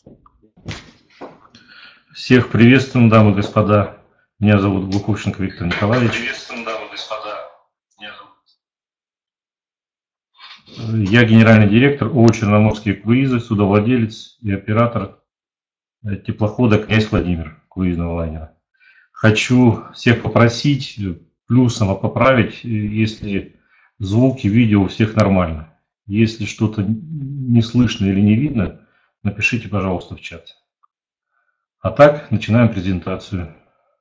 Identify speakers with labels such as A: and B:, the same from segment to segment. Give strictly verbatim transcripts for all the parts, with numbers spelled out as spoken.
A: Всех приветствуем, дамы и господа. Меня зовут Глуховченко Виктор Николаевич.
B: Приветствуем, дамы и господа. Меня
A: зовут... Я генеральный директор ООО «Черноморские круизы», судовладелец и оператор теплохода «Князь Владимир», круизного лайнера. Хочу всех попросить плюсом поправить, если звук и видео у всех нормально. Если что-то не слышно или не видно, напишите, пожалуйста, в чат. А так, начинаем презентацию.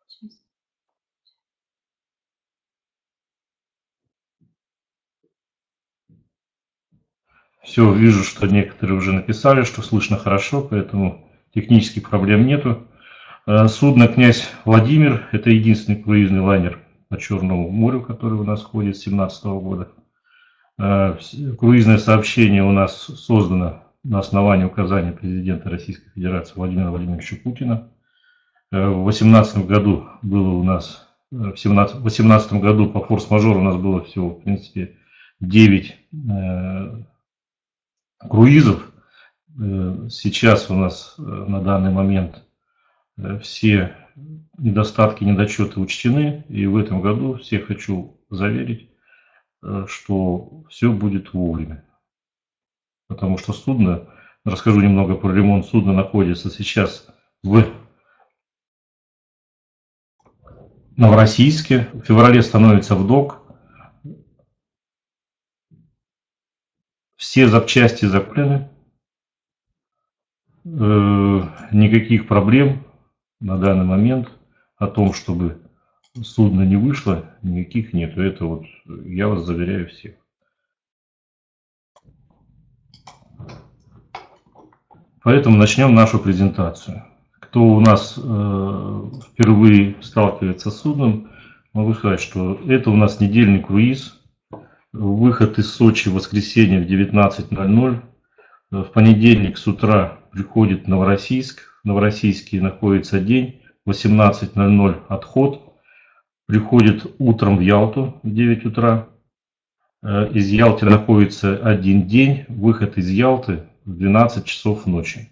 A: Все, вижу, что некоторые уже написали, что слышно хорошо, поэтому технических проблем нету. Судно «Князь Владимир» – это единственный круизный лайнер по Черному морю, который у нас ходит с две тысячи семнадцатого года. Круизное сообщение у нас создано на основании указания президента Российской Федерации Владимира Владимировича Путина. В две тысячи восемнадцатом году было у нас, в две тысячи восемнадцатом году по форс-мажору у нас было всего, в принципе, девять э, круизов. Сейчас у нас на данный момент все недостатки, недочеты учтены, и в этом году всех хочу заверить, что все будет вовремя. Потому что судно, расскажу немного про ремонт, судно находится сейчас в Новороссийске, в феврале становится в док. Все запчасти закуплены, никаких проблем на данный момент о том, чтобы судно не вышло, никаких нет. Это вот я вас заверяю всех. Поэтому начнем нашу презентацию. Кто у нас э, впервые сталкивается с судном, могу сказать, что это у нас недельный круиз. Выход из Сочи в воскресенье в девятнадцать ноль ноль. В понедельник с утра приходит в Новороссийск. В Новороссийске находится день. В восемнадцать ноль ноль отход. Приходит утром в Ялту в девять утра. Из Ялты находится один день. Выход из Ялты в двенадцать часов ночи.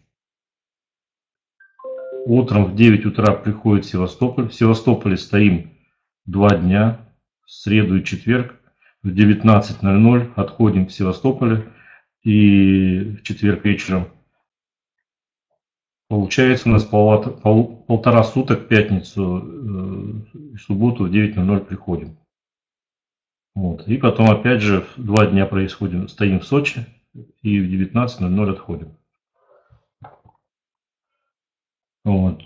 A: Утром в девять утра приходит в Севастополь. В Севастополе стоим два дня, в среду и четверг. В девятнадцать ноль ноль отходим в Севастополе. И в четверг вечером получается у нас пол, пол, полтора суток, в пятницу и э, субботу в девять ноль ноль приходим. Вот. И потом опять же два дня происходим, стоим в Сочи и в девятнадцать ноль ноль отходим. Вот.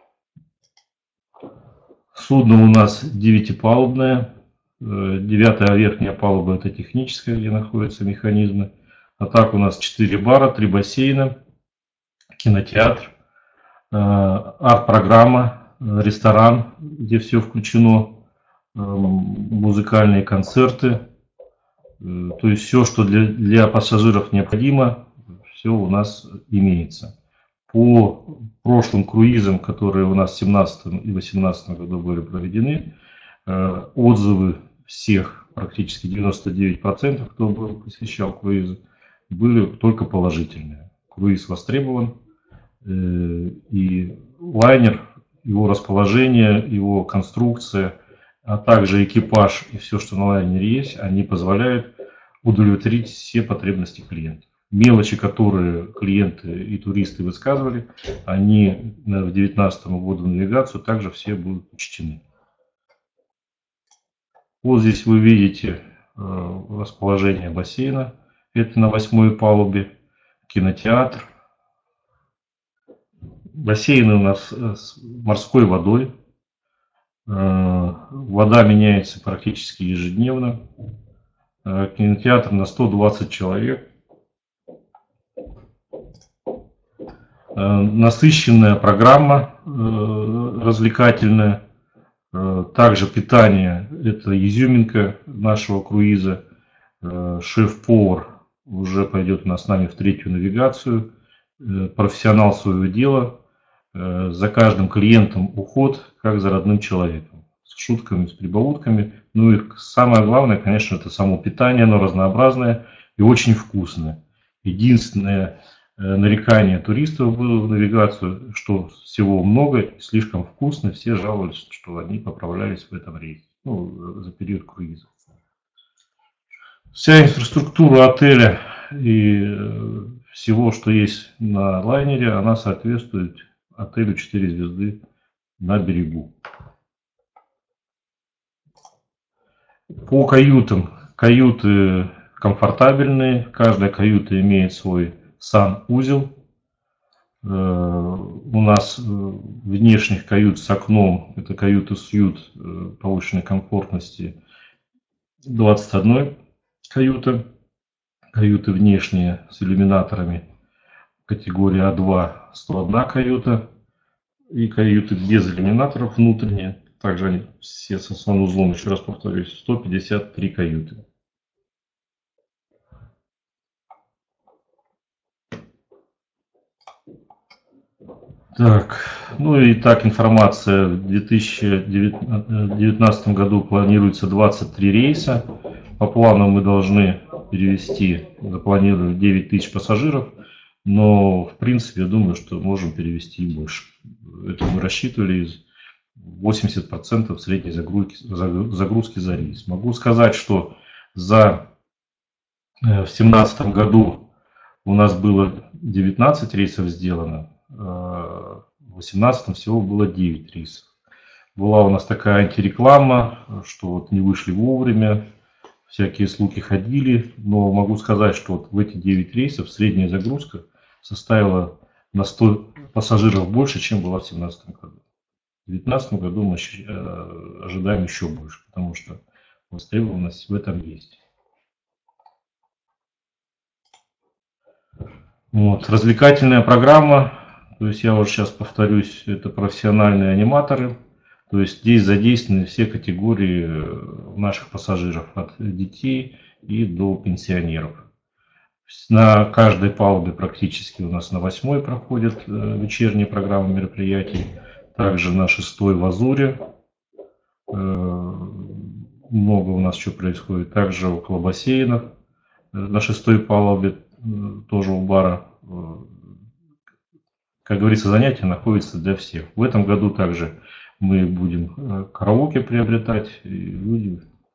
A: Судно у нас девятипалубное. Девятая верхняя палуба — это техническая, где находятся механизмы. А так у нас четыре бара, три бассейна, кинотеатр, арт-программа, ресторан, где все включено, музыкальные концерты. То есть все, что для, для пассажиров необходимо, все у нас имеется. По прошлым круизам, которые у нас в две тысячи семнадцатом и две тысячи восемнадцатом году были проведены, отзывы всех, практически девяносто девять процентов, кто был, посещал круизы, были только положительные. Круиз востребован, и лайнер, его расположение, его конструкция, а также экипаж и все, что на лайнере есть, они позволяют удовлетворить все потребности клиентов. Мелочи, которые клиенты и туристы высказывали, они в две тысячи девятнадцатом году в навигацию также все будут учтены. Вот здесь вы видите расположение бассейна. Это на восьмой палубе. Кинотеатр. Бассейны у нас с морской водой. Вода меняется практически ежедневно. Кинотеатр на сто двадцать человек. Насыщенная программа развлекательная. Также питание — это изюминка нашего круиза. Шеф-повар уже пойдет у нас с нами в третью навигацию. Профессионал своего дела. За каждым клиентом уход, как за родным человеком. С шутками, с прибаутками. Ну и самое главное, конечно, это само питание. Оно разнообразное и очень вкусное. Единственное, нарекания туристов было в навигацию, что всего много и слишком вкусно. Все жаловались, что они поправлялись в этом рейсе, ну, за период круиза. Вся инфраструктура отеля и всего, что есть на лайнере, она соответствует отелю четыре звезды на берегу. По каютам. Каюты комфортабельные. Каждая каюта имеет свой санузел. У нас внешних кают с окном, это каюты сьют повышенной комфортности, двадцать одна каюта. Каюты внешние с иллюминаторами категории А два, сто одна каюта. И каюты без иллюминаторов внутренние, также они все со санузлом, еще раз повторюсь, сто пятьдесят три каюты. Так, ну и так информация. В две тысячи девятнадцатом году планируется двадцать три рейса. По плану мы должны перевести, запланировали девять тысяч пассажиров, но в принципе я думаю, что можем перевести и больше. Это мы рассчитывали из восемьдесят процентов средней загрузки, загрузки за рейс. Могу сказать, что за в две тысячи семнадцатом году у нас было девятнадцать рейсов сделано. В две тысячи восемнадцатом всего было девять рейсов. Была у нас такая антиреклама, что вот не вышли вовремя, всякие слухи ходили, но могу сказать, что вот в эти девять рейсов средняя загрузка составила на сто пассажиров больше, чем была в две тысячи семнадцатом году. В две тысячи девятнадцатом году мы ожидаем еще больше, потому что востребованность в этом есть. Вот, развлекательная программа. То есть я уже сейчас повторюсь, это профессиональные аниматоры. То есть здесь задействованы все категории наших пассажиров, от детей и до пенсионеров. На каждой палубе практически у нас на восьмой проходят вечерние программы мероприятий. Также на шестой в Азуре. Много у нас что происходит. Также около бассейнов. На шестой палубе тоже у бара. Как говорится, занятия находятся для всех. В этом году также мы будем караоке приобретать. И люди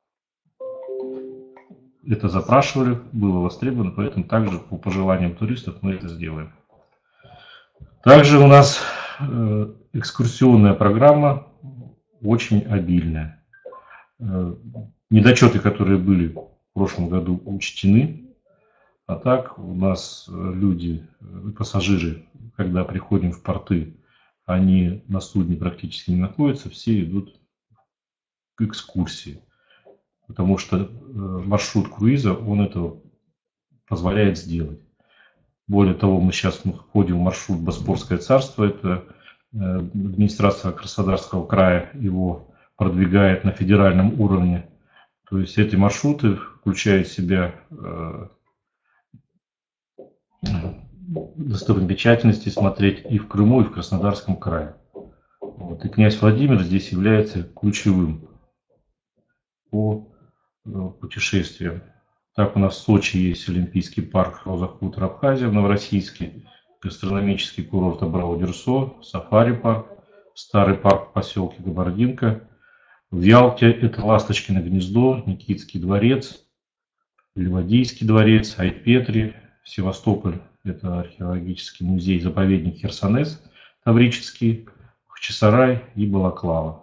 A: это запрашивали, было востребовано, поэтому также по пожеланиям туристов мы это сделаем. Также у нас экскурсионная программа очень обильная. Недочеты, которые были в прошлом году, учтены. А так у нас люди, пассажиры, когда приходим в порты, они на судне практически не находятся, все идут к экскурсии. Потому что маршрут круиза, он это позволяет сделать. Более того, мы сейчас входим в маршрут Боспорское царство, это администрация Краснодарского края его продвигает на федеральном уровне. То есть эти маршруты включают в себя достопримечательности смотреть и в Крыму, и в Краснодарском крае. Вот. И князь Владимир здесь является ключевым по путешествиям. Так у нас в Сочи есть Олимпийский парк Роза Хутор Абхазия, в Новороссийске гастрономический курорт Абрау-Дюрсо, сафари-парк, старый парк в поселке Кабардинка. В Ялте это Ласточкино гнездо, Никитский дворец, Ливадийский дворец, Айпетри. Севастополь – это археологический музей-заповедник Херсонес, Таврический, Бахчисарай и Балаклава.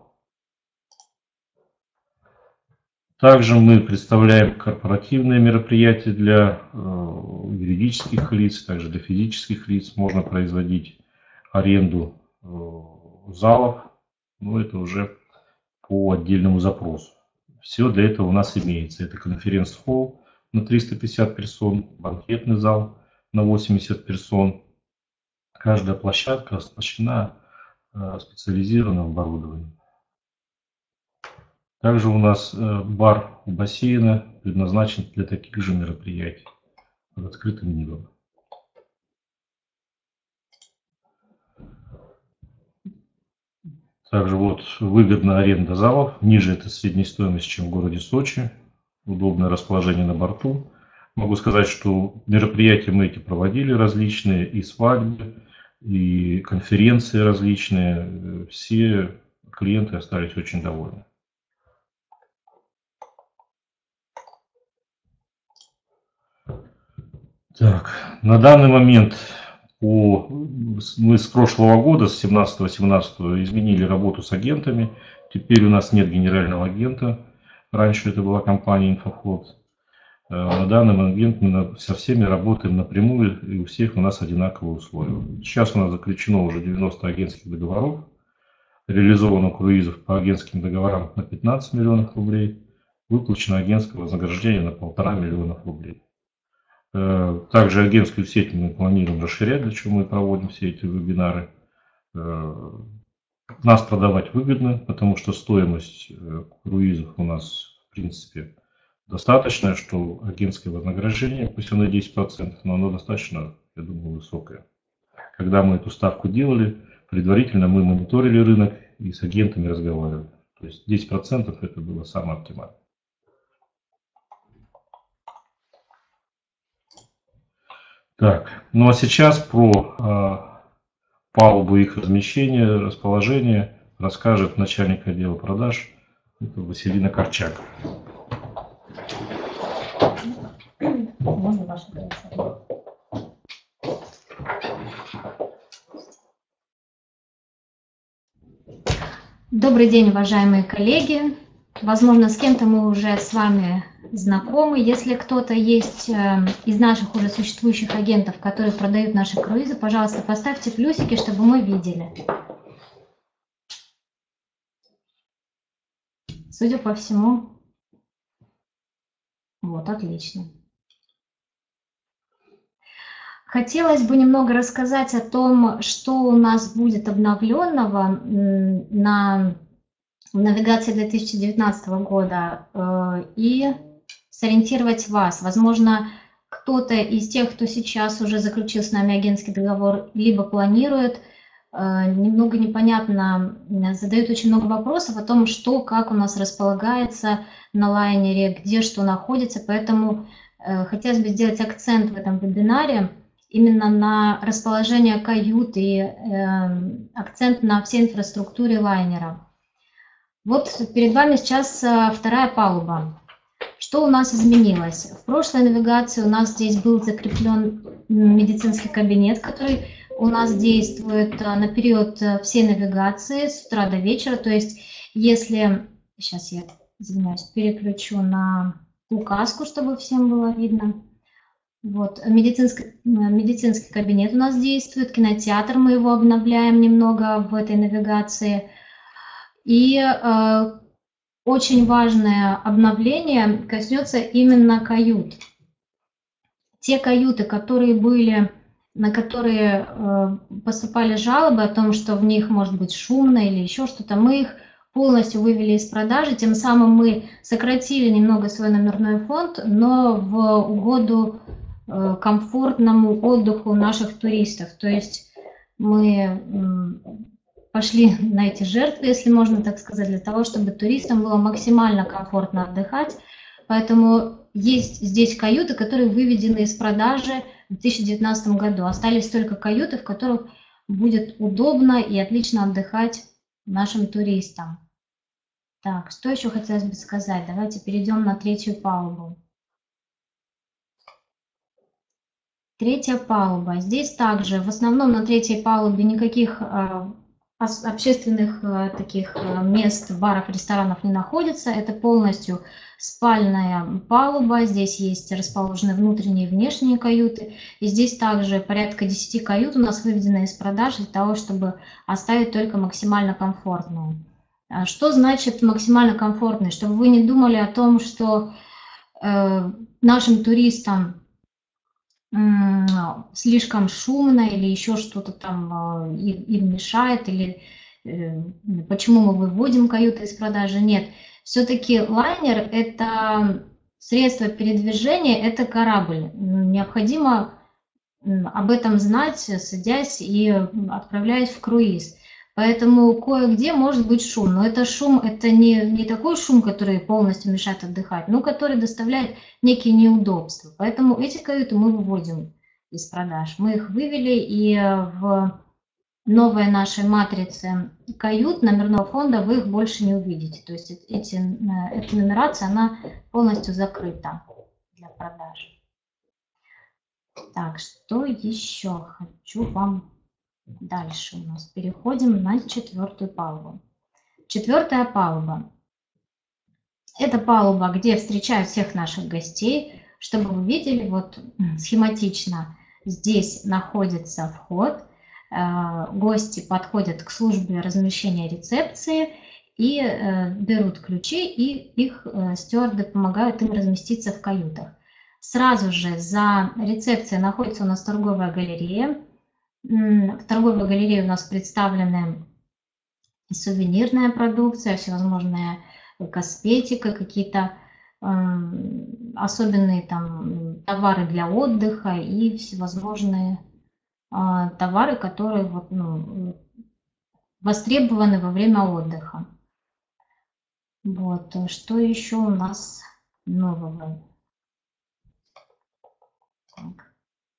A: Также мы представляем корпоративные мероприятия для э, юридических лиц, также для физических лиц. Можно производить аренду э, залов, но это уже по отдельному запросу. Все для этого у нас имеется. Это конференц-холл на триста пятьдесят персон, банкетный зал на восемьдесят персон. Каждая площадка оснащена специализированным оборудованием. Также у нас бар у бассейна предназначен для таких же мероприятий под открытым небом. Также вот выгодная аренда залов. Ниже это средняя стоимость, чем в городе Сочи. Удобное расположение на борту. Могу сказать, что мероприятия мы эти проводили различные, и свадьбы, и конференции различные. Все клиенты остались очень довольны. Так, на данный момент по, мы с прошлого года, с семнадцатого-семнадцатого, изменили работу с агентами. Теперь у нас нет генерального агента. Раньше это была компания «Инфофлот». На данный момент мы со всеми работаем напрямую, и у всех у нас одинаковые условия. Сейчас у нас заключено уже девяносто агентских договоров, реализовано круизов по агентским договорам на пятнадцать миллионов рублей, выплачено агентского вознаграждения на полтора миллиона рублей. Также агентскую сеть мы планируем расширять, для чего мы проводим все эти вебинары. Нас продавать выгодно, потому что стоимость круизов у нас, в принципе, достаточно, что агентское вознаграждение, пусть оно десять процентов, но оно достаточно, я думаю, высокое. Когда мы эту ставку делали, предварительно мы мониторили рынок и с агентами разговаривали. То есть десять процентов это было самое оптимальное. Так, ну а сейчас про э, палубу, их размещение, расположение расскажет начальник отдела продаж Василина Корчак.
C: Можно ваше Добрый день, уважаемые коллеги. Возможно, с кем-то мы уже с вами знакомы. Если кто-то есть из наших уже существующих агентов, которые продают наши круизы, пожалуйста, поставьте плюсики, чтобы мы видели. Судя по всему, вот, отлично. Хотелось бы немного рассказать о том, что у нас будет обновленного на навигации две тысячи девятнадцатого года, и сориентировать вас. Возможно, кто-то из тех, кто сейчас уже заключил с нами агентский договор, либо планирует, немного непонятно, задают очень много вопросов о том, что, как у нас располагается на лайнере, где что находится, поэтому хотелось бы сделать акцент в этом вебинаре именно на расположение кают и э, акцент на всей инфраструктуре лайнера. Вот перед вами сейчас вторая палуба. Что у нас изменилось? В прошлой навигации у нас здесь был закреплен медицинский кабинет, который у нас действует на период всей навигации с утра до вечера. То есть если... Сейчас я, извиняюсь, переключу на указку, чтобы всем было видно. Вот, медицинский, медицинский кабинет у нас действует, кинотеатр, мы его обновляем немного в этой навигации. И э, очень важное обновление коснется именно кают. Те каюты, которые были, на которые э, поступали жалобы о том, что в них может быть шумно или еще что-то, мы их полностью вывели из продажи, тем самым мы сократили немного свой номерной фонд, но в угоду комфортному отдыху наших туристов. То есть мы пошли на эти жертвы, если можно так сказать, для того, чтобы туристам было максимально комфортно отдыхать. Поэтому есть здесь каюты, которые выведены из продажи в две тысячи девятнадцатом году. Остались только каюты, в которых будет удобно и отлично отдыхать нашим туристам. Так, что еще хотелось бы сказать? Давайте перейдем на третью палубу. Третья палуба. Здесь также в основном на третьей палубе никаких э, общественных э, таких э, мест, баров, ресторанов не находится. Это полностью спальная палуба. Здесь есть расположены внутренние и внешние каюты. И здесь также порядка десяти кают у нас выведено из продажи для того, чтобы оставить только максимально комфортную. Что значит максимально комфортный? Чтобы вы не думали о том, что э, нашим туристам слишком шумно или еще что-то там им мешает, или почему мы выводим каюты из продажи. Нет, все-таки лайнер – это средство передвижения, это корабль. Необходимо об этом знать, садясь и отправляясь в круиз. Поэтому кое-где может быть шум. Но это шум, это не, не такой шум, который полностью мешает отдыхать, но который доставляет некие неудобства. Поэтому эти каюты мы выводим из продаж. Мы их вывели, и в новой нашей матрице кают номерного фонда вы их больше не увидите. То есть эти, эта нумерация, она полностью закрыта для продаж. Так, что еще хочу вам дальше у нас? Переходим на четвертую палубу. Четвертая палуба. Это палуба, где встречают всех наших гостей. Чтобы вы видели, вот схематично здесь находится вход. Гости подходят к службе размещения рецепции и берут ключи, и их стюарды помогают им разместиться в каютах. Сразу же за рецепцией находится у нас торговая галерея. В торговой галерее у нас представлены сувенирная продукция, всевозможная косметика, какие-то э, особенные там товары для отдыха и всевозможные э, товары, которые вот, ну, востребованы во время отдыха. Вот. Что еще у нас нового? Так.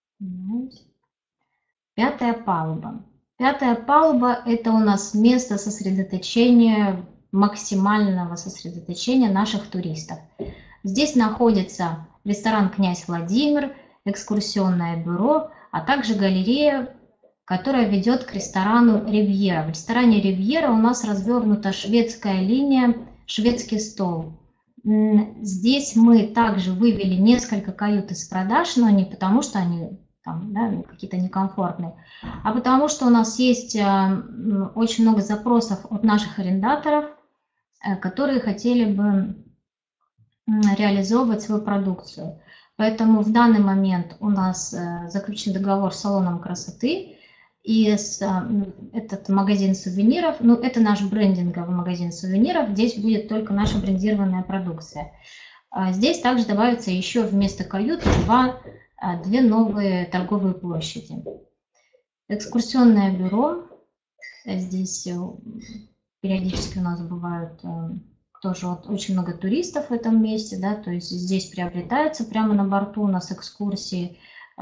C: Пятая палуба. Пятая палуба – это у нас место сосредоточения, максимального сосредоточения наших туристов. Здесь находится ресторан «Князь Владимир», экскурсионное бюро, а также галерея, которая ведет к ресторану «Ривьера». В ресторане «Ривьера» у нас развернута шведская линия «Шведский стол». Здесь мы также вывели несколько кают из продаж, но не потому, что они там, да, какие-то некомфортные, а потому что у нас есть очень много запросов от наших арендаторов, которые хотели бы реализовывать свою продукцию. Поэтому в данный момент у нас заключен договор с салоном красоты, и с, этот магазин сувениров, ну это наш брендинговый магазин сувениров, здесь будет только наша брендированная продукция. Здесь также добавится еще вместо кают два, две новые торговые площади. Экскурсионное бюро, здесь периодически у нас бывают тоже вот очень много туристов в этом месте, да, то есть здесь приобретается прямо на борту у нас экскурсии,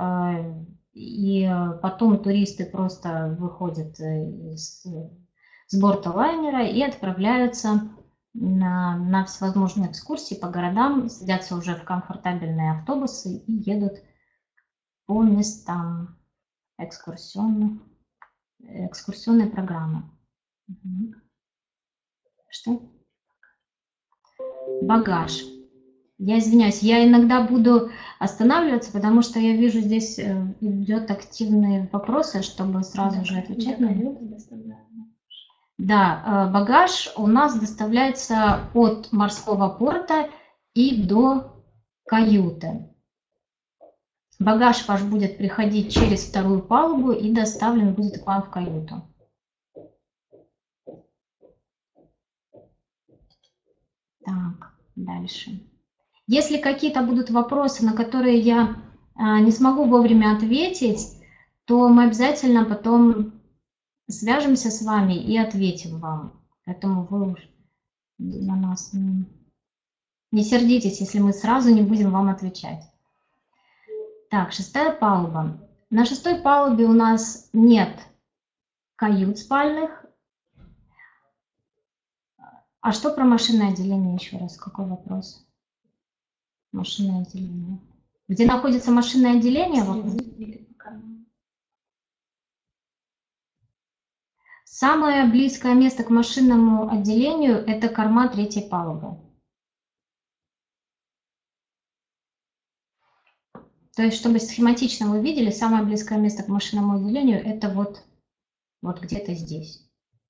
C: и потом туристы просто выходят из, с борта лайнера и отправляются на, на всевозможные экскурсии по городам, садятся уже в комфортабельные автобусы и едут по местам экскурсионных, экскурсионной программы. Угу. Что? Багаж. Я извиняюсь, я иногда буду останавливаться, потому что я вижу, здесь идет активные вопросы, чтобы сразу да, же отвечать на них. Да, багаж у нас доставляется от морского порта и до каюты. Багаж ваш будет приходить через вторую палубу и доставлен будет к вам в каюту. Так, дальше. Если какие-то будут вопросы, на которые я а, не смогу вовремя ответить, то мы обязательно потом свяжемся с вами и ответим вам. Поэтому вы на нас не, не сердитесь, если мы сразу не будем вам отвечать. Так, шестая палуба. На шестой палубе у нас нет кают спальных. А что про машинное отделение еще раз? Какой вопрос? Машинное отделение. Где находится машинное отделение? Самое близкое место к машинному отделению – это корма третьей палубы. То есть, чтобы схематично вы видели, самое близкое место к машинному отделению – это вот, вот где-то здесь.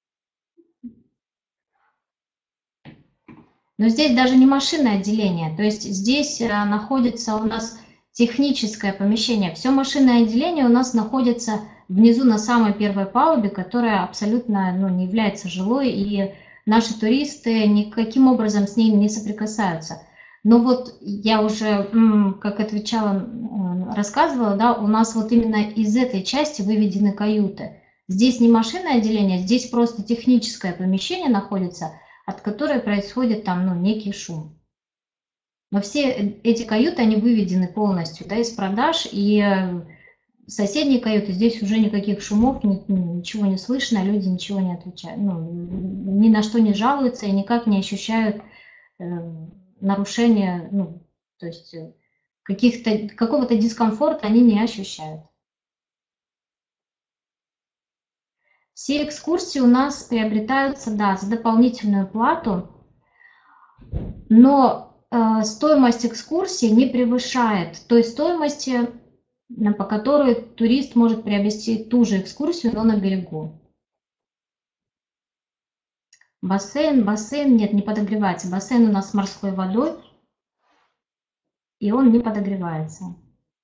C: Но здесь даже не машинное отделение, то есть здесь находится у нас техническое помещение. Все машинное отделение у нас находится внизу на самой первой палубе, которая абсолютно ну, не является жилой, и наши туристы никаким образом с ней не соприкасаются. Но вот я уже, как отвечала, рассказывала, да, у нас вот именно из этой части выведены каюты. Здесь не машинное отделение, здесь просто техническое помещение находится, от которой происходит там, ну, некий шум. Но все эти каюты, они выведены полностью, да, из продаж, и соседние каюты, здесь уже никаких шумов, ничего не слышно, люди ничего не отвечают, ну, ни на что не жалуются и никак не ощущают э, нарушения, ну, то есть каких-то, какого-то дискомфорта они не ощущают. Все экскурсии у нас приобретаются, да, за дополнительную плату, но э, стоимость экскурсии не превышает той стоимости, по которой турист может приобрести ту же экскурсию, но на берегу. Бассейн, бассейн, нет, не подогревается. Бассейн у нас с морской водой, и он не подогревается.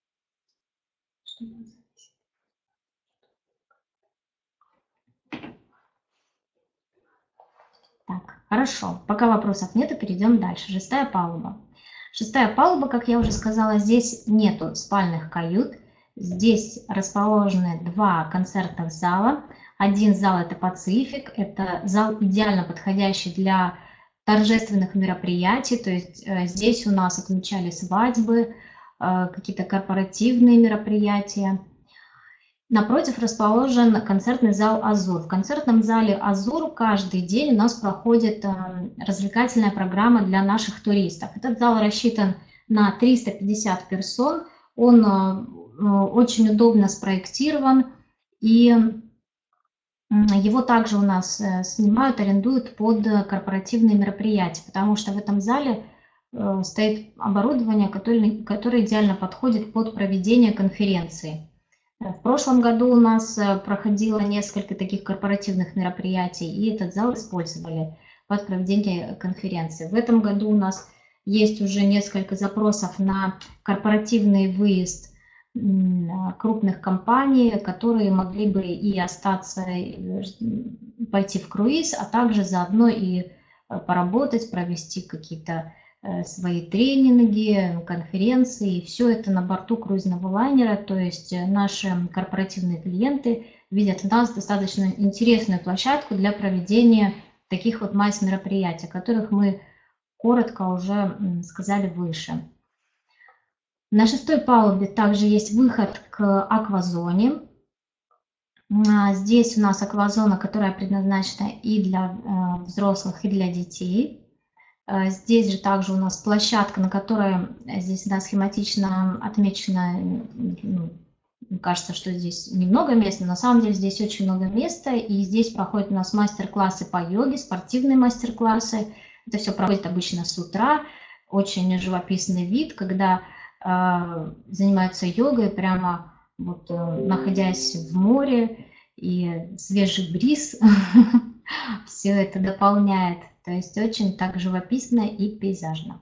C: Так, хорошо. Пока вопросов нету, перейдем дальше. Шестая палуба. Шестая палуба, как я уже сказала, здесь нету спальных кают. Здесь расположены два концертных зала. Один зал – это Пацифик, это зал идеально подходящий для торжественных мероприятий. То есть здесь у нас отмечали свадьбы, какие-то корпоративные мероприятия. Напротив расположен концертный зал «Азур». В концертном зале «Азур» каждый день у нас проходит развлекательная программа для наших туристов. Этот зал рассчитан на триста пятьдесят персон, он очень удобно спроектирован, и его также у нас снимают, арендуют под корпоративные мероприятия, потому что в этом зале стоит оборудование, которое, которое идеально подходит под проведение конференции. В прошлом году у нас проходило несколько таких корпоративных мероприятий, и этот зал использовали под проведение конференции. В этом году у нас есть уже несколько запросов на корпоративный выезд крупных компаний, которые могли бы и остаться, пойти в круиз, а также заодно и поработать, провести какие-то свои тренинги, конференции, и все это на борту круизного лайнера. То есть наши корпоративные клиенты видят в нас достаточно интересную площадку для проведения таких вот масс-мероприятий, о которых мы коротко уже сказали выше. На шестой палубе также есть выход к аквазоне. Здесь у нас аквазона, которая предназначена и для взрослых, и для детей. Здесь же также у нас площадка, на которой здесь, да, схематично отмечено, ну, кажется, что здесь немного места, но на самом деле здесь очень много места, и здесь проходят у нас мастер-классы по йоге, спортивные мастер-классы. Это все проходит обычно с утра, очень живописный вид, когда э, занимаются йогой, прямо вот, э, находясь в море, и свежий бриз все это дополняет. То есть очень так живописно и пейзажно.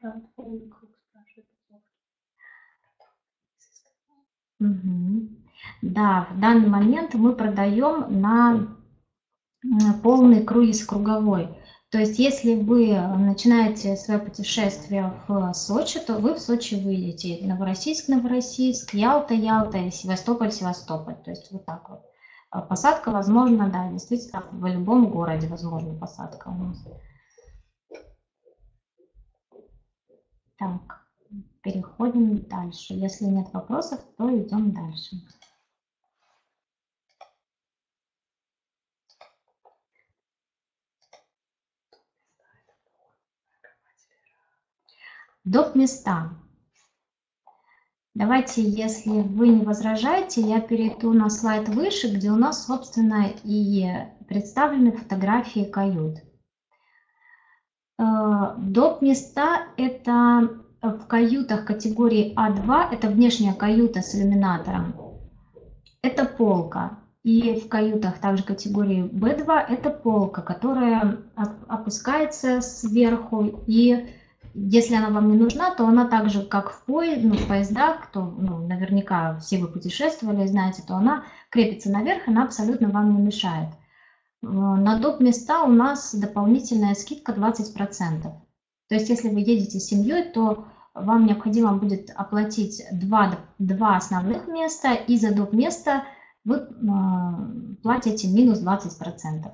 C: Угу. Да, в данный момент мы продаем на полный круиз круговой. То есть если вы начинаете свое путешествие в Сочи, то вы в Сочи выйдете. Новороссийск, Новороссийск, Ялта, Ялта, Севастополь, Севастополь. То есть вот так вот. Посадка возможна, да, действительно, в любом городе возможна посадка у нас. Так, переходим дальше. Если нет вопросов, то идем дальше. Доп. Места. Давайте, если вы не возражаете, я перейду на слайд выше, где у нас, собственно, и представлены фотографии кают. Доп. Места – это в каютах категории А два, это внешняя каюта с иллюминатором, это полка. И в каютах также категории Б два это полка, которая опускается сверху, и если она вам не нужна, то она также, как в, поезд, ну, в поездах, то ну, наверняка все вы путешествовали, знаете, то она крепится наверх, она абсолютно вам не мешает. На доп. Места у нас дополнительная скидка двадцать процентов. То есть если вы едете с семьей, то вам необходимо будет оплатить два, два основных места, и за доп. Место вы платите минус двадцать процентов.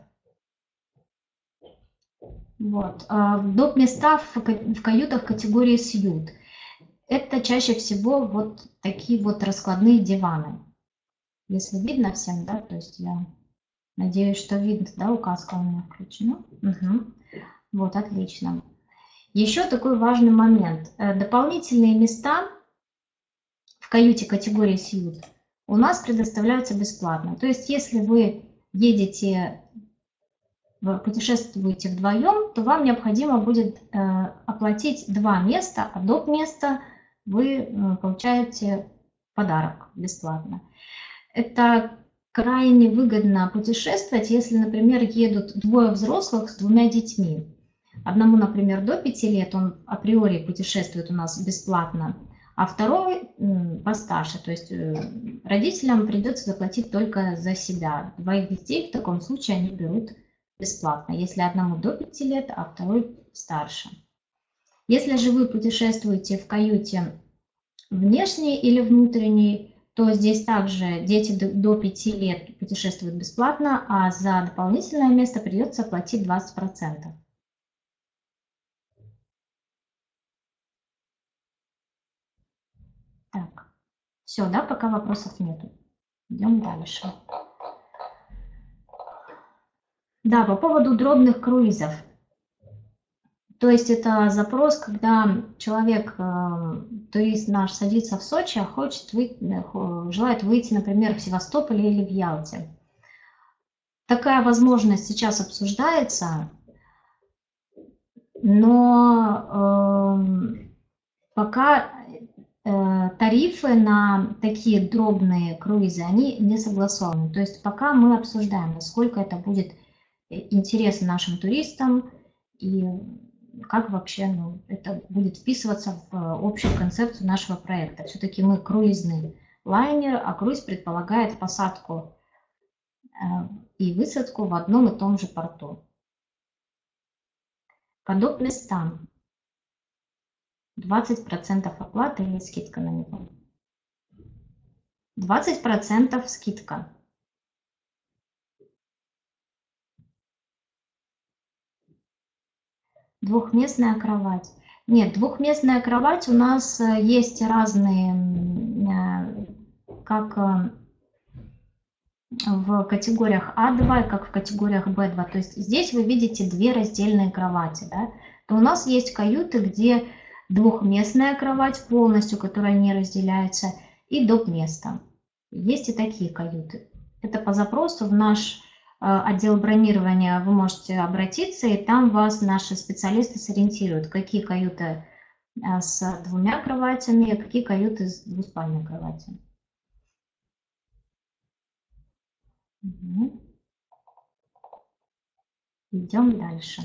C: Вот. Доп. Места в каютах категории сьют. Это чаще всего вот такие вот раскладные диваны. Если видно всем, да, то есть я надеюсь, что видно, да, указка у меня включена. Угу. Вот, отлично. Еще такой важный момент. Дополнительные места в каюте категории сьют у нас предоставляются бесплатно. То есть если вы едете, путешествуете вдвоем, то вам необходимо будет оплатить два места, а доп. Место вы получаете подарок бесплатно. Это крайне выгодно путешествовать, если, например, едут двое взрослых с двумя детьми. Одному, например, до пяти лет, он априори путешествует у нас бесплатно, а второй постарше, то есть родителям придется заплатить только за себя. Двоих детей в таком случае они берут бесплатно, если одному до пяти лет, а второй старше. Если же вы путешествуете в каюте внешней или внутренней, то здесь также дети до пяти лет путешествуют бесплатно, а за дополнительное место придется платить двадцать процентов. Так, все, да, пока вопросов нету. Идем дальше. Да, по поводу дробных круизов. То есть это запрос, когда человек, турист наш, садится в Сочи, а хочет выйти, желает выйти, например, в Севастополе или в Ялте. Такая возможность сейчас обсуждается, но э, пока э, тарифы на такие дробные круизы, они не согласованы. То есть пока мы обсуждаем, насколько это будет интересно нашим туристам и как вообще ну, это будет вписываться в общую концепцию нашего проекта. Все-таки мы круизный лайнер, а круиз предполагает посадку и высадку в одном и том же порту. По доп. Местам двадцать процентов оплаты или скидка на него? двадцать процентов скидка. Двухместная кровать. Нет, двухместная кровать у нас есть разные, как в категориях А два, как в категориях Б два. То есть здесь вы видите две раздельные кровати. Да? То у нас есть каюты, где двухместная кровать полностью, которая не разделяется, и доп. Место. Есть и такие каюты. Это по запросу в наш отдел бронирования вы можете обратиться, и там вас наши специалисты сориентируют, какие каюты с двумя кроватями, какие каюты с двуспальной кроватью. Угу. Идем дальше.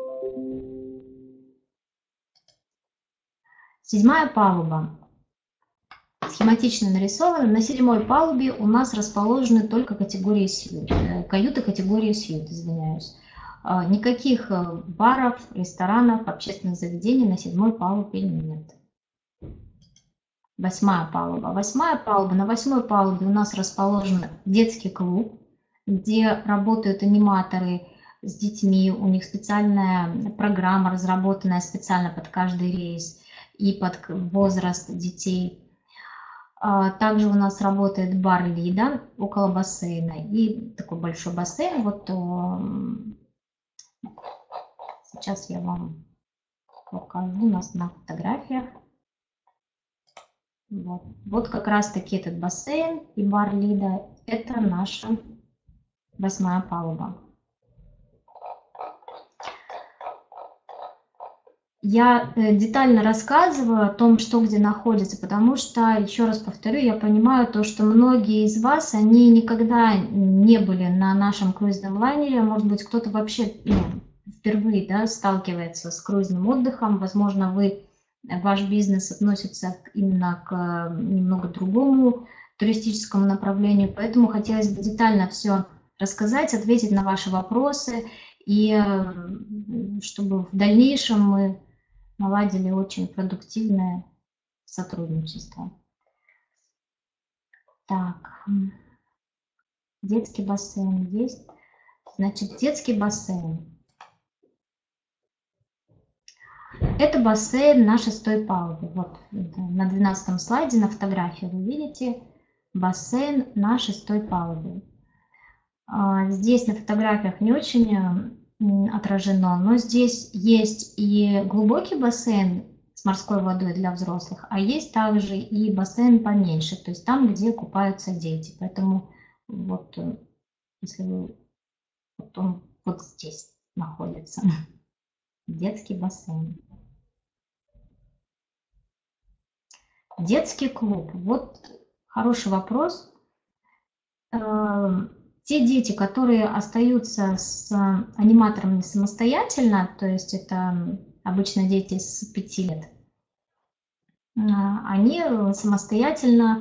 C: Седьмая палуба. Схематично нарисовано. На седьмой палубе у нас расположены только категории сьют, каюты категории сьют, извиняюсь. Никаких баров, ресторанов, общественных заведений на седьмой палубе нет. Восьмая палуба. Восьмая палуба. На восьмой палубе у нас расположен детский клуб, где работают аниматоры с детьми. У них специальная программа, разработанная специально под каждый рейс и под возраст детей. Также у нас работает бар Лида около бассейна и такой большой бассейн. Вот сейчас я вам покажу у нас на фотографиях. Вот, вот как раз таки этот бассейн и бар Лида — это наша восьмая палуба. Я детально рассказываю о том, что где находится, потому что, еще раз повторю, я понимаю то, что многие из вас, они никогда не были на нашем круизном лайнере, может быть, кто-то вообще ну, впервые да, сталкивается с круизным отдыхом, возможно, вы, ваш бизнес относится именно к немного другому туристическому направлению, поэтому хотелось бы детально все рассказать, ответить на ваши вопросы, и чтобы в дальнейшем мы наладили очень продуктивное сотрудничество. Так. Детский бассейн есть. Значит, детский бассейн. Это бассейн на шестой палубе. Вот на двенадцатом слайде на фотографии вы видите бассейн на шестой палубе. Здесь на фотографиях не очень отражено, но здесь есть и глубокий бассейн с морской водой для взрослых, а есть также и бассейн поменьше, то есть там, где купаются дети. Поэтому вот если вы, вот он вот здесь находится, детский бассейн. Детский клуб. Вот хороший вопрос. Те дети, которые остаются с аниматорами самостоятельно, то есть это обычно дети с пяти лет, они самостоятельно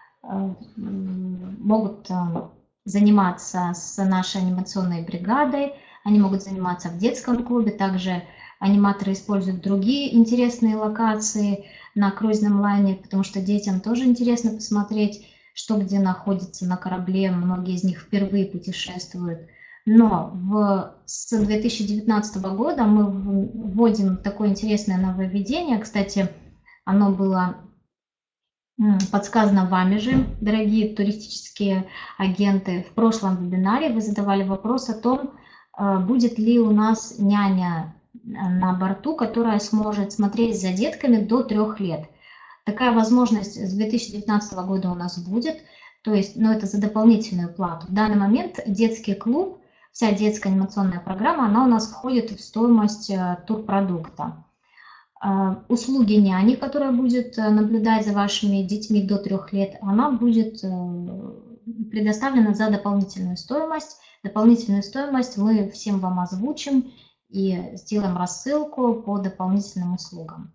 C: могут заниматься с нашей анимационной бригадой, они могут заниматься в детском клубе, также аниматоры используют другие интересные локации на круизном лайнере, потому что детям тоже интересно посмотреть, что где находится на корабле, многие из них впервые путешествуют. Но в, с две тысячи девятнадцатого года мы вводим такое интересное нововведение. Кстати, оно было подсказано вами же, дорогие туристические агенты. В прошлом вебинаре вы задавали вопрос о том, будет ли у нас няня на борту, которая сможет смотреть за детками до трех лет. Такая возможность с две тысячи девятнадцатого года у нас будет, то есть, но это за дополнительную плату. В данный момент детский клуб, вся детская анимационная программа, она у нас входит в стоимость турпродукта. Услуги няни, которая будет наблюдать за вашими детьми до трех лет, она будет предоставлена за дополнительную стоимость. Дополнительную стоимость мы всем вам озвучим и сделаем рассылку по дополнительным услугам.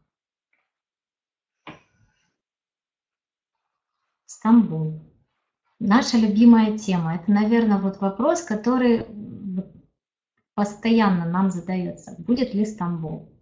C: Стамбул. Наша любимая тема. Это, наверное, вот вопрос, который постоянно нам задается. Будет ли Стамбул?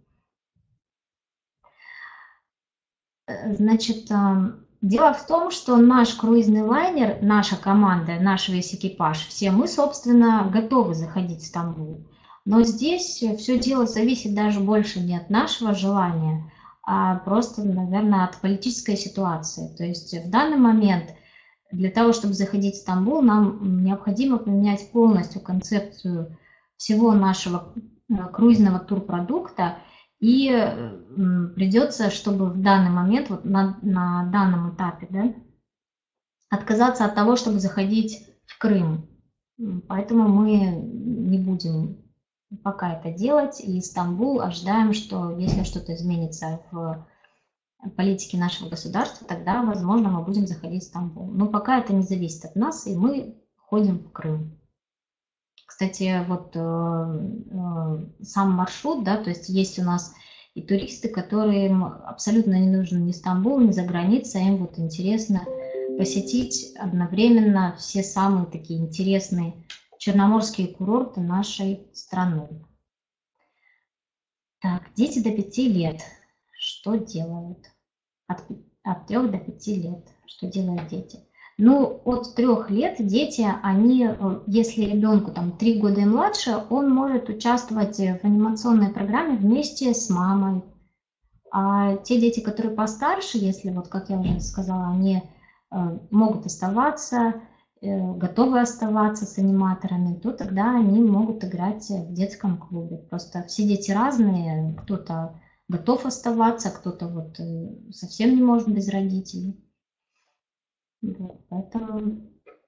C: Значит, дело в том, что наш круизный лайнер, наша команда, наш весь экипаж, все мы, собственно, готовы заходить в Стамбул. Но здесь все дело зависит даже больше не от нашего желания, а просто, наверное, от политической ситуации. То есть в данный момент для того, чтобы заходить в Стамбул, нам необходимо поменять полностью концепцию всего нашего круизного турпродукта, и придется, чтобы в данный момент, вот на, на данном этапе, да, отказаться от того, чтобы заходить в Крым. Поэтому мы не будем пока это делать, и Стамбул ожидаем, что если что-то изменится в политике нашего государства, тогда, возможно, мы будем заходить в Стамбул. Но пока это не зависит от нас, и мы ходим в Крым. Кстати, вот э, э, сам маршрут, да, то есть есть у нас и туристы, которым абсолютно не нужен ни Стамбул, ни за граница, им вот интересно посетить одновременно все самые такие интересные черноморские курорты нашей страны. Так, дети до пяти лет. Что делают? От, от трёх до пяти лет. Что делают дети? Ну, от трех лет дети, они, если ребенку там три года и младше, он может участвовать в анимационной программе вместе с мамой. А те дети, которые постарше, если, вот как я уже сказала, они могут оставаться, готовы оставаться с аниматорами, то тогда они могут играть в детском клубе. Просто все дети разные, кто-то готов оставаться, кто-то вот совсем не может без родителей. Вот, поэтому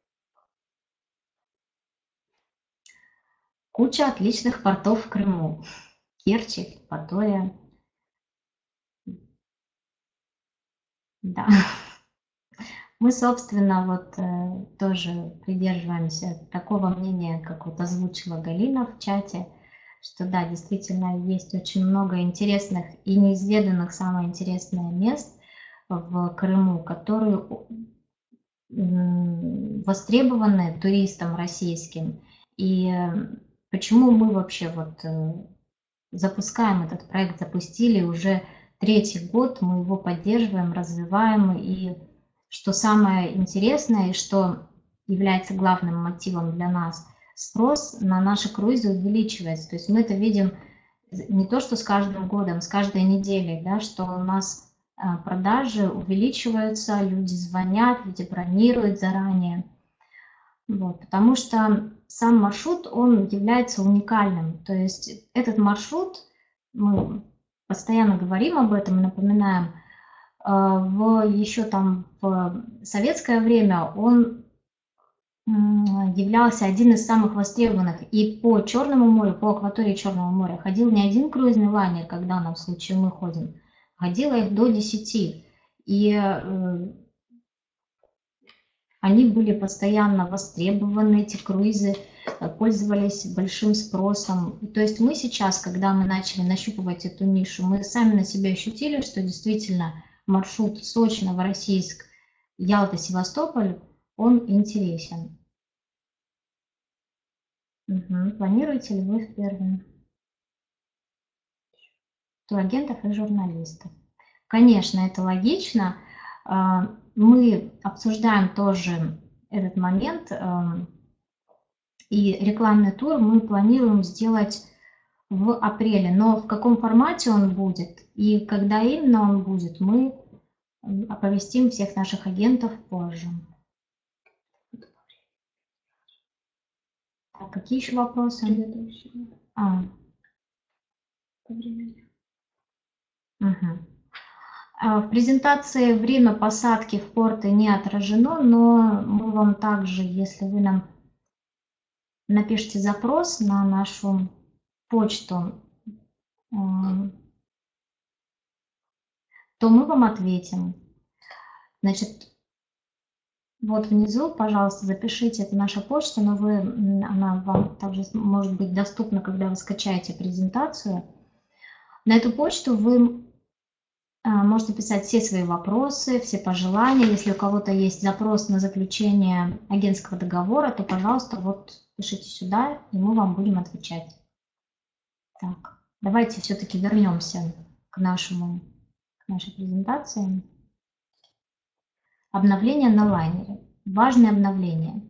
C: куча отличных портов в Крыму. Керчь, Евпатория. Да. Мы, собственно, вот э, тоже придерживаемся такого мнения, как вот озвучила Галина в чате, что да, действительно есть очень много интересных и неизведанных, самое интересное, мест в Крыму, которые востребованы туристам российским. И почему мы вообще вот запускаем этот проект, запустили уже третий год, мы его поддерживаем, развиваем. И что самое интересное, и что является главным мотивом для нас, спрос на наши круизы увеличивается. То есть мы это видим не то, что с каждым годом, с каждой неделей, да, что у нас продажи увеличиваются, люди звонят, люди бронируют заранее. Вот, потому что сам маршрут, он является уникальным. То есть этот маршрут, мы постоянно говорим об этом, напоминаем, в, еще там в советское время он являлся один из самых востребованных. И по Черному морю, по акватории Черного моря ходил не один круизный лайнер, как в данном случае мы ходим, ходило их до десяти. И э, они были постоянно востребованы, эти круизы пользовались большим спросом. То есть мы сейчас, когда мы начали нащупывать эту нишу, мы сами на себе ощутили, что действительно маршрут Сочи, Новороссийск, Ялта, Севастополь, он интересен. Угу. Планируете ли вы в первом? Турагентов и журналистов. Конечно, это логично. Мы обсуждаем тоже этот момент. И рекламный тур мы планируем сделать в апреле. Но в каком формате он будет и когда именно он будет, мы оповестим всех наших агентов позже. Так, какие еще вопросы? А. Угу. В презентации время посадки в порты не отражено, но мы вам также, если вы нам напишите запрос на нашу почту, то мы вам ответим. Значит, вот внизу, пожалуйста, запишите, это наша почта, но вы, она вам также может быть доступна, когда вы скачаете презентацию. На эту почту вы можете писать все свои вопросы, все пожелания. Если у кого-то есть запрос на заключение агентского договора, то, пожалуйста, вот пишите сюда, и мы вам будем отвечать. Так, давайте все-таки вернемся к, нашему, к нашей презентации. Обновление на лайнере. Важное обновление.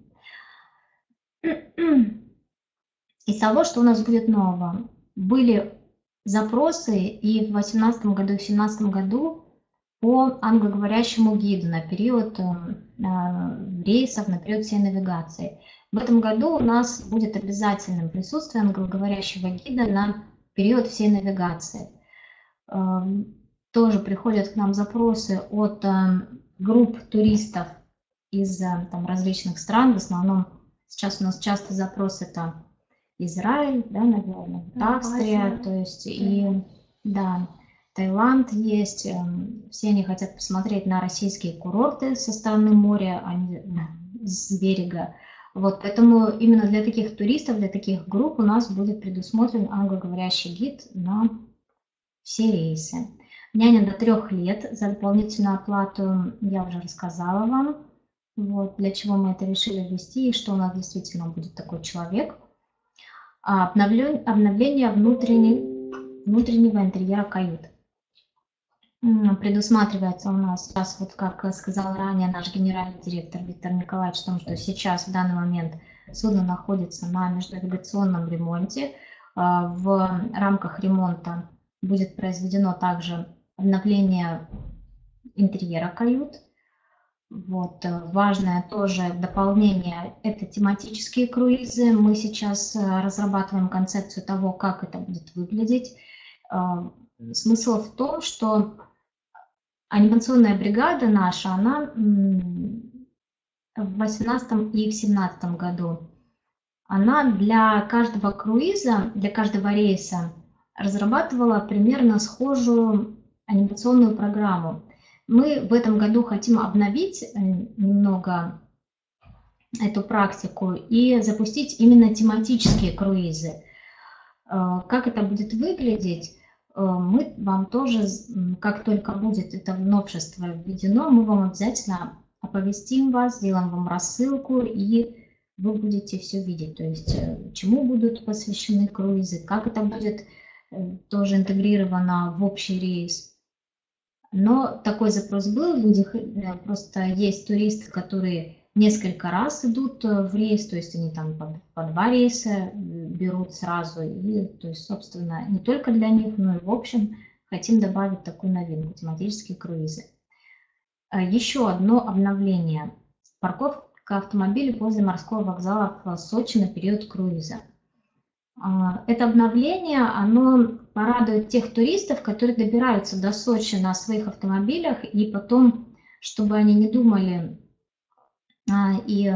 C: Из того, что у нас будет нового, были запросы и в две тысячи восемнадцатом году, и в две тысячи семнадцатом году по англоговорящему гиду на период э, рейсов, на период всей навигации. В этом году у нас будет обязательным присутствие англоговорящего гида на период всей навигации. Э, тоже приходят к нам запросы от э, групп туристов из там, различных стран. В основном сейчас у нас часто запрос это Израиль, да, наверное, да, Австрия, Азия. То есть и да, Таиланд есть. Все они хотят посмотреть на российские курорты со стороны моря, а не с берега. Вот, поэтому именно для таких туристов, для таких групп у нас будет предусмотрен англоговорящий гид на все рейсы. Няня до трех лет за дополнительную оплату я уже рассказала вам, вот, для чего мы это решили ввести и что у нас действительно будет такой человек. Обновление, обновление внутренней, внутреннего интерьера кают. Предусматривается у нас сейчас, вот как сказал ранее наш генеральный директор Виктор Николаевич, в том, что сейчас в данный момент судно находится на межнавигационном ремонте. В рамках ремонта будет произведено также обновление интерьера кают. Вот. Важное тоже дополнение – это тематические круизы. Мы сейчас разрабатываем концепцию того, как это будет выглядеть. Смысл в том, что анимационная бригада наша, она в две тысячи восемнадцатом и в две тысячи семнадцатом году, она для каждого круиза, для каждого рейса разрабатывала примерно схожую анимационную программу. Мы в этом году хотим обновить немного эту практику и запустить именно тематические круизы. Как это будет выглядеть, мы вам тоже, как только будет это новшество введено, мы вам обязательно оповестим вас, сделаем вам рассылку, и вы будете все видеть. То есть, чему будут посвящены круизы, как это будет тоже интегрировано в общий рейс. Но такой запрос был, люди, просто есть туристы, которые несколько раз идут в рейс, то есть они там по, по два рейса берут сразу. И, то есть, собственно, не только для них, но и в общем хотим добавить такую новинку – тематические круизы. Еще одно обновление. Парковка автомобилей возле морского вокзала в Сочи на период круиза. Это обновление, оно порадует тех туристов, которые добираются до Сочи на своих автомобилях, и потом, чтобы они не думали и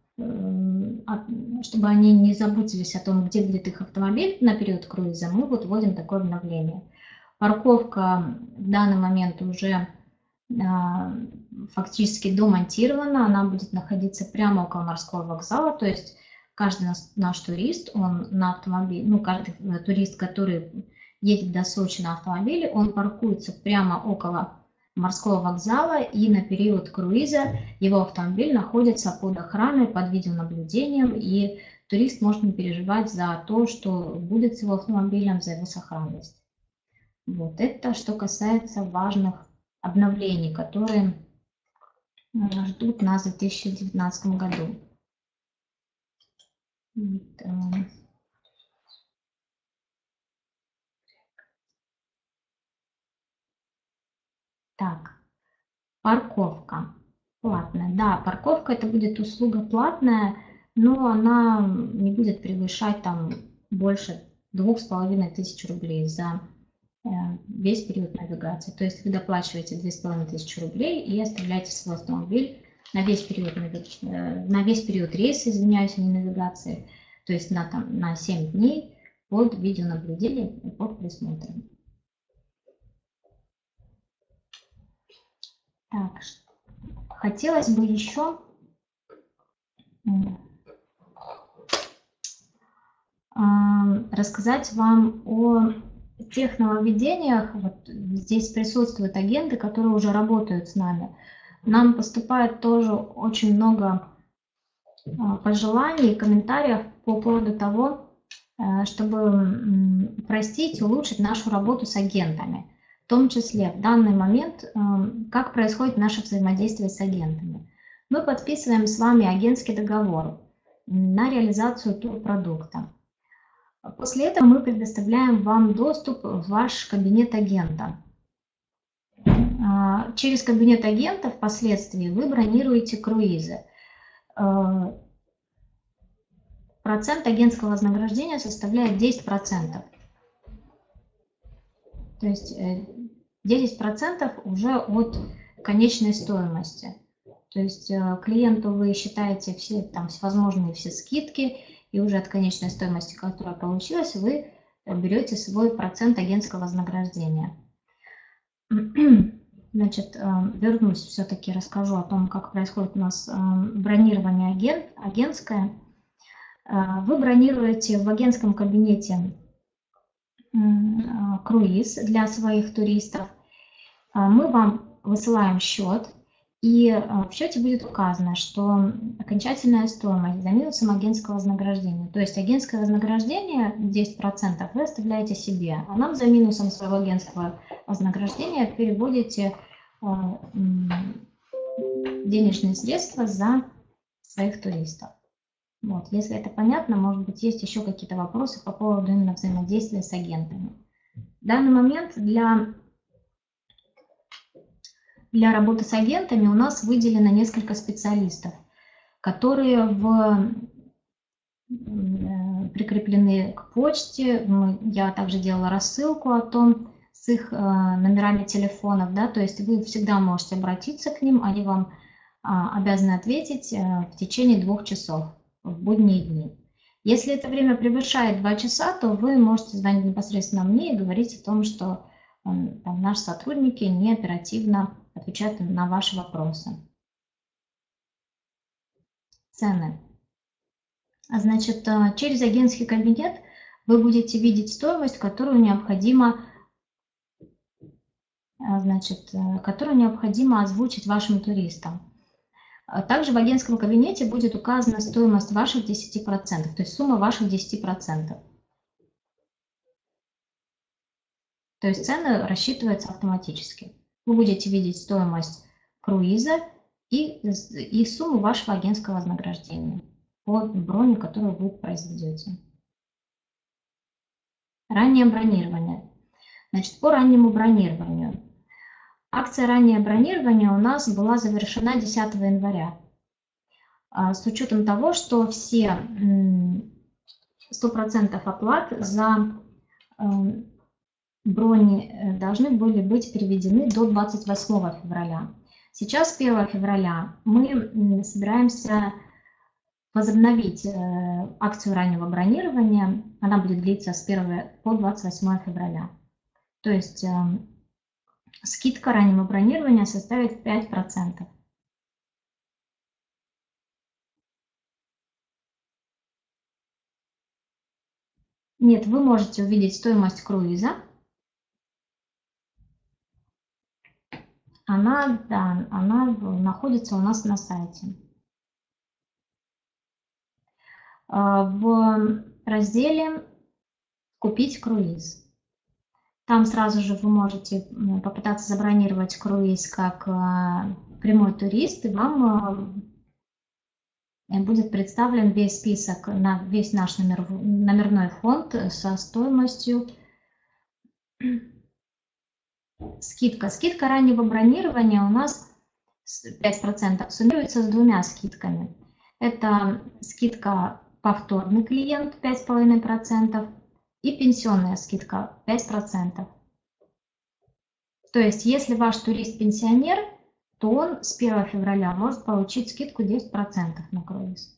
C: чтобы они не заботились о том, где будет их автомобиль на период круиза, мы вот вводим такое обновление. Парковка в данный момент уже фактически домонтирована, она будет находиться прямо около морского вокзала, то есть каждый наш турист, он на автомобиле, ну, каждый турист, который едет до Сочи на автомобиле, он паркуется прямо около морского вокзала, и на период круиза его автомобиль находится под охраной, под видеонаблюдением, и турист может не переживать за то, что будет с его автомобилем, за его сохранность. Вот это что касается важных обновлений, которые ждут нас в две тысячи девятнадцатом году. Так, парковка платная. Да, парковка это будет услуга платная, но она не будет превышать там больше двух с половиной тысяч рублей за весь период навигации. То есть вы доплачиваете две с половиной тысячи рублей и оставляете свой автомобиль на весь период, на весь период рейса, извиняюсь, а не навигации, то есть на, там, на семь дней под видеонаблюдением и под присмотром. Так, хотелось бы еще рассказать вам о тех нововведениях. Вот здесь присутствуют агенты, которые уже работают с нами. Нам поступает тоже очень много пожеланий и комментариев по поводу того, чтобы упростить, улучшить нашу работу с агентами. В том числе в данный момент, как происходит наше взаимодействие с агентами. Мы подписываем с вами агентский договор на реализацию турпродукта. После этого мы предоставляем вам доступ в ваш кабинет агента. Через кабинет агента впоследствии вы бронируете круизы. Процент агентского вознаграждения составляет десять процентов. То есть десять процентов уже от конечной стоимости. То есть клиенту вы считаете все, там, всевозможные все скидки, и уже от конечной стоимости, которая получилась, вы берете свой процент агентского вознаграждения. Значит, вернусь, все-таки расскажу о том, как происходит у нас бронирование агент, агентское. Вы бронируете в агентском кабинете круиз для своих туристов. Мы вам высылаем счет, и в счете будет указано, что окончательная стоимость за минусом агентского вознаграждения. То есть агентское вознаграждение десять процентов вы оставляете себе, а нам за минусом своего агентского вознаграждения переводите денежные средства за своих туристов. Вот. Если это понятно, может быть, есть еще какие-то вопросы по поводу именно взаимодействия с агентами. В данный момент для, для работы с агентами у нас выделено несколько специалистов, которые в, прикреплены к почте. Мы, я также делала рассылку о том, с их э, номерами телефонов, да, то есть вы всегда можете обратиться к ним, они вам э, обязаны ответить э, в течение двух часов. В будние дни. Если это время превышает два часа, то вы можете звонить непосредственно мне и говорить о том, что там, наши сотрудники не оперативно отвечают на ваши вопросы. Цены. Значит, через агентский кабинет вы будете видеть стоимость, которую необходимо, значит, которую необходимо озвучить вашим туристам. Также в агентском кабинете будет указана стоимость ваших десяти процентов, то есть сумма ваших десяти процентов. То есть цены рассчитываются автоматически. Вы будете видеть стоимость круиза и, и сумму вашего агентского вознаграждения по броне, которую вы произведете. Раннее бронирование. Значит, по раннему бронированию. Акция раннее бронирование у нас была завершена десятого января. С учетом того, что все сто процентов оплат за брони должны были быть переведены до двадцать восьмого февраля. Сейчас, первого февраля, мы собираемся возобновить акцию раннего бронирования. Она будет длиться с первого по двадцать восьмое февраля. То есть скидка раннего бронирования составит пять процентов. Нет, вы можете увидеть стоимость круиза. Она, да, она находится у нас на сайте. В разделе «Купить круиз». Там сразу же вы можете попытаться забронировать круиз как прямой турист, и вам будет представлен весь список на весь наш номер, номерной фонд со стоимостью. Скидка. Скидка раннего бронирования у нас пять процентов суммируется с двумя скидками. Это скидка повторный клиент пять и пять процентов и пенсионная скидка пять процентов. То есть, если ваш турист пенсионер, то он с первого февраля может получить скидку десять процентов на круиз.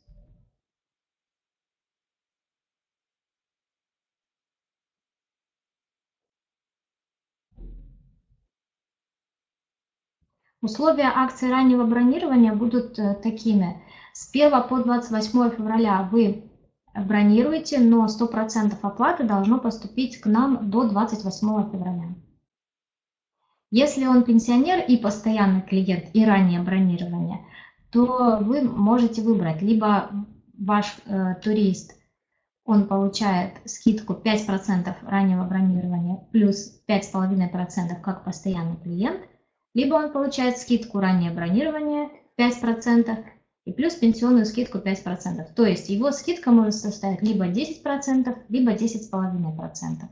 C: Условия акции раннего бронирования будут такими. С первого по двадцать восьмое февраля вы бронируете, но сто процентов оплаты должно поступить к нам до двадцать восьмого февраля. Если он пенсионер и постоянный клиент, и раннее бронирование, то вы можете выбрать, либо ваш э, турист, он получает скидку пять процентов раннего бронирования плюс пять и пять процентов как постоянный клиент, либо он получает скидку раннее бронирование пять процентов и плюс пенсионную скидку пять процентов. То есть его скидка может составить либо десять процентов, либо десять и пять процентов.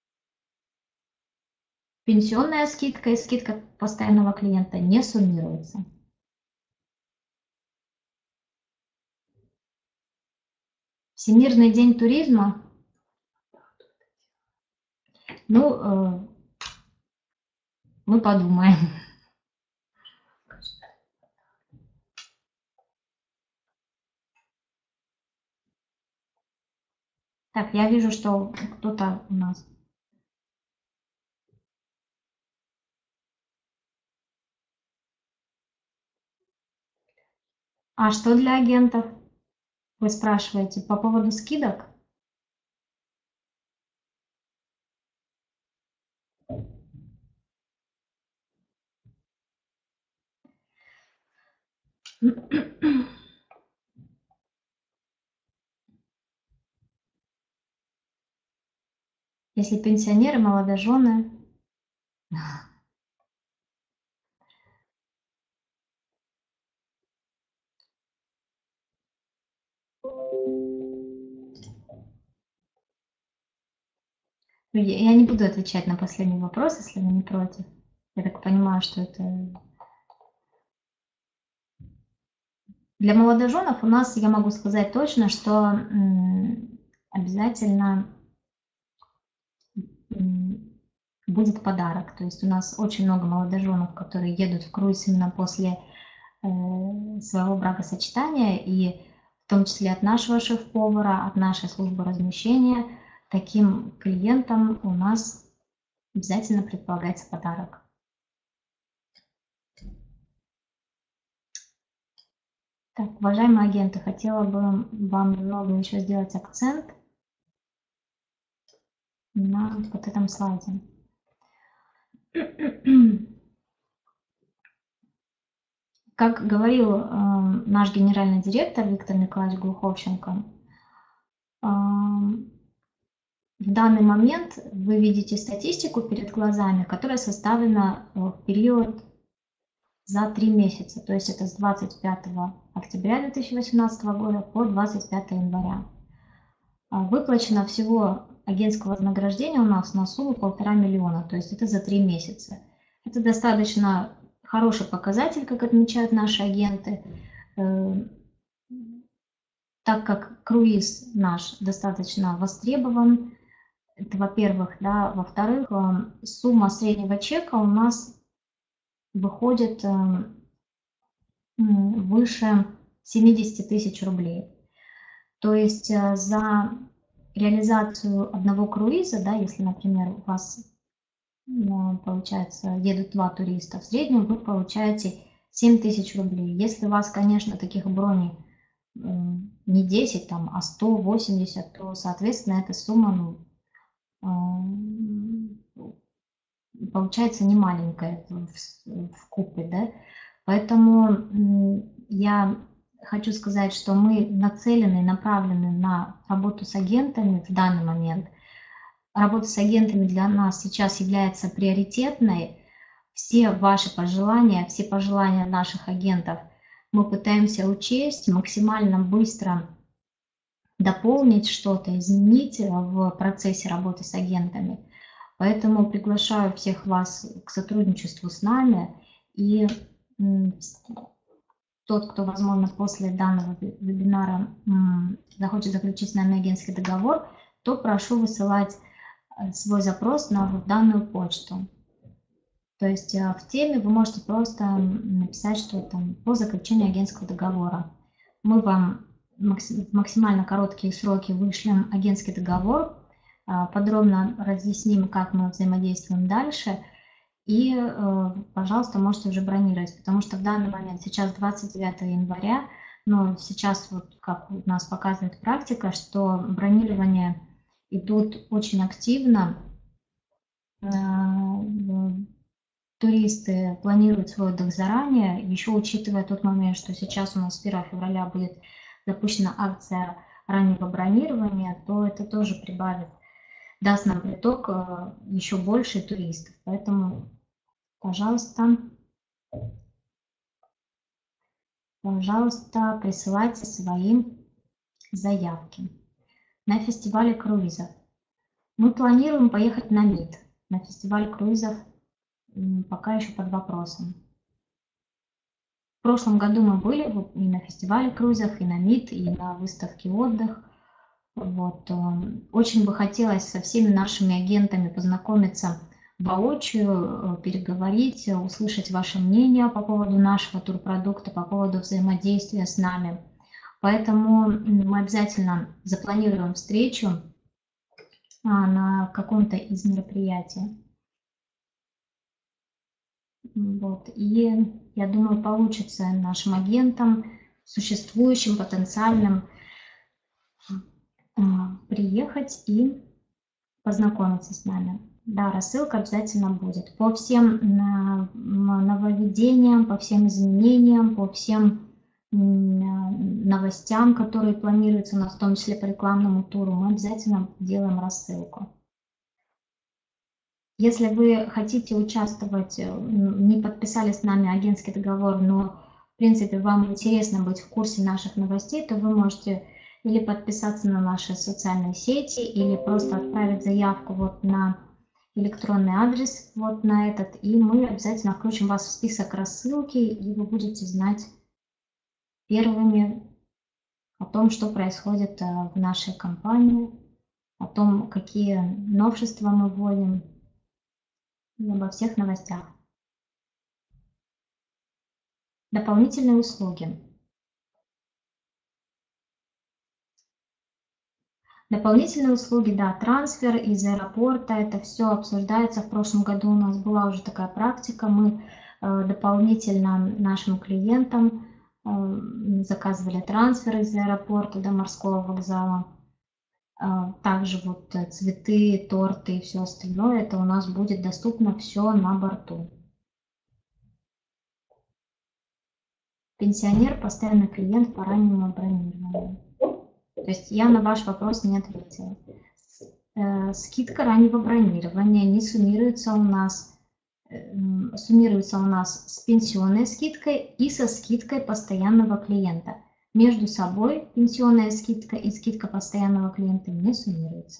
C: Пенсионная скидка и скидка постоянного клиента не суммируются. Всемирный день туризма. Ну, э, мы подумаем. Так, я вижу, что кто-то у нас. А что для агентов? Вы спрашиваете по поводу скидок? Если пенсионеры, молодожены. Я не буду отвечать на последний вопрос, если вы не против. Я так понимаю, что это... Для молодоженов у нас, я могу сказать точно, что обязательно будет подарок. То есть у нас очень много молодоженов, которые едут в круиз именно после своего бракосочетания, и в том числе от нашего шеф-повара, от нашей службы размещения. Таким клиентам у нас обязательно предполагается подарок. Так, уважаемые агенты, хотела бы вам немного еще сделать акцент на вот этом слайде. Как говорил э, наш генеральный директор Виктор Николаевич Глуховченко, э, в данный момент вы видите статистику перед глазами, которая составлена в период за три месяца, то есть это с двадцать пятого октября две тысячи восемнадцатого года по двадцать пятое января. Выплачено всего агентского вознаграждения у нас на сумму полтора миллиона, то есть это за три месяца. Это достаточно хороший показатель, как отмечают наши агенты, так как круиз наш достаточно востребован. Это во-первых, да, во-вторых, сумма среднего чека у нас выходит выше семидесяти тысяч рублей. То есть за реализацию одного круиза, да, если, например, у вас, получается, едут два туриста, в среднем вы получаете семь тысяч рублей. Если у вас, конечно, таких броней не десять, там, а сто восемьдесят, то, соответственно, эта сумма, ну, получается не маленькая в купе, да. Поэтому я хочу сказать, что мы нацелены, направлены на работу с агентами в данный момент. Работа с агентами для нас сейчас является приоритетной. Все ваши пожелания, все пожелания наших агентов мы пытаемся учесть, максимально быстро дополнить что-то, изменить в процессе работы с агентами. Поэтому приглашаю всех вас к сотрудничеству с нами. И тот, кто, возможно, после данного вебинара захочет заключить с нами агентский договор, то прошу высылать свой запрос на данную почту. То есть в теме вы можете просто написать, что там по заключению агентского договора. Мы вам в максимально короткие сроки вышлем агентский договор, подробно разъясним, как мы взаимодействуем дальше. И, пожалуйста, можете уже бронировать, потому что в данный момент сейчас двадцать девятое января, но сейчас, вот как у нас показывает практика, что бронирования идут очень активно. Туристы планируют свой отдых заранее, еще учитывая тот момент, что сейчас у нас с первого февраля будет запущена акция раннего бронирования, то это тоже прибавит, даст нам приток еще больше туристов. Поэтому, пожалуйста, пожалуйста, присылайте свои заявки на фестивале круизов. Мы планируем поехать на МИД, на фестиваль круизов, пока еще под вопросом. В прошлом году мы были и на фестивале круизов, и на МИД, и на выставке «Отдых». Вот. Очень бы хотелось со всеми нашими агентами познакомиться воочию, переговорить, услышать ваше мнение по поводу нашего турпродукта, по поводу взаимодействия с нами. Поэтому мы обязательно запланируем встречу на каком-то из мероприятий. Вот. И я думаю, получится нашим агентам, существующим, потенциальным, приехать и познакомиться с нами. Да, рассылка обязательно будет. По всем нововведениям, по всем изменениям, по всем новостям, которые планируются у нас, в том числе по рекламному туру, мы обязательно делаем рассылку. Если вы хотите участвовать, не подписали с нами агентский договор, но в принципе вам интересно быть в курсе наших новостей, то вы можете или подписаться на наши социальные сети, или просто отправить заявку вот на электронный адрес, вот на этот, и мы обязательно включим вас в список рассылки, и вы будете знать первыми о том, что происходит в нашей компании, о том, какие новшества мы вводим, и обо всех новостях. Дополнительные услуги. Дополнительные услуги, да, трансфер из аэропорта, это все обсуждается. В прошлом году у нас была уже такая практика, мы э, дополнительно нашим клиентам э, заказывали трансфер из аэропорта до морского вокзала. Э, также вот цветы, торты и все остальное, это у нас будет доступно все на борту. Пенсионер, постоянный клиент по раннему бронированию. То есть я на ваш вопрос не ответила. Скидка раннего бронирования не суммируется у нас суммируется у нас с пенсионной скидкой и со скидкой постоянного клиента. Между собой пенсионная скидка и скидка постоянного клиента не суммируются.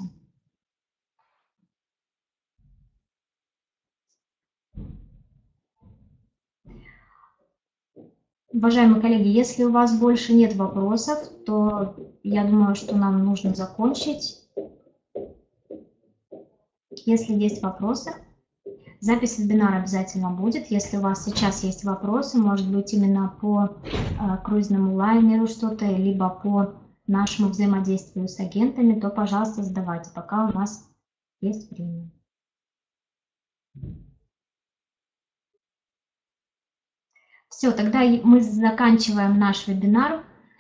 C: Уважаемые коллеги, если у вас больше нет вопросов, то я думаю, что нам нужно закончить. Если есть вопросы, запись вебинара обязательно будет. Если у вас сейчас есть вопросы, может быть именно по э, круизному лайнеру что-то, либо по нашему взаимодействию с агентами, то, пожалуйста, задавайте, пока у нас есть время. Все, тогда мы заканчиваем наш вебинар.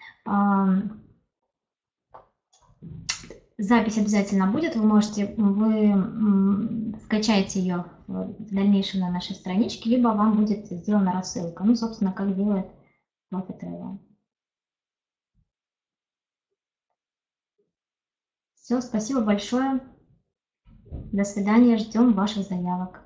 C: Запись обязательно будет, вы можете, вы скачаете ее в дальнейшем на нашей страничке, либо вам будет сделана рассылка. Ну, собственно, как делает Profit Travel. Все, спасибо большое. До свидания, ждем ваших заявок.